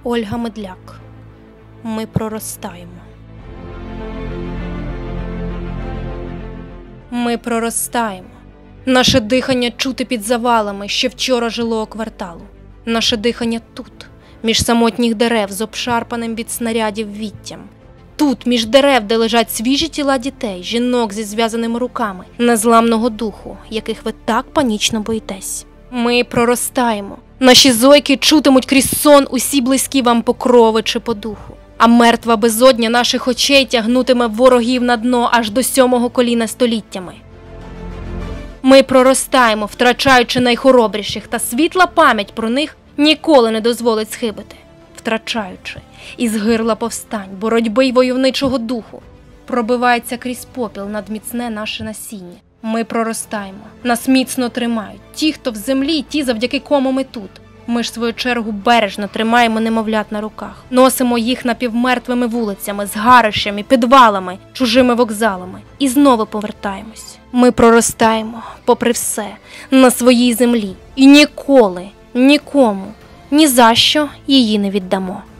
Ольга Медляк. Ми проростаємо. Ми проростаємо. Наше дихання чути під завалами, що вчора жилого кварталу. Наше дихання тут, між самотніх дерев з обшарпаним від снарядів віттям. Тут, між дерев, де лежать свіжі тіла дітей, жінок зі зв'язаними руками, незламного духу, яких ви так панічно боїтесь. Ми проростаємо. Наші зойки чутимуть крізь сон усі близькі вам по крови чи по духу. А мертва безодня наших очей тягнутиме ворогів на дно аж до 7-го коліна століттями. Ми проростаємо, втрачаючи найхоробріших, та світла пам'ять про них ніколи не дозволить схибити. Втрачаючи із гирла повстань, боротьби й войовничого духу, пробивається крізь попіл надміцне наше насіння. Ми проростаємо, нас міцно тримають, ті, хто в землі, ті, завдяки кому ми тут. Ми ж, в свою чергу, бережно тримаємо немовлят на руках, носимо їх напівмертвими вулицями, згарищами, підвалами, чужими вокзалами і знову повертаємось. Ми проростаємо, попри все, на своїй землі і ніколи, нікому, ні за що її не віддамо.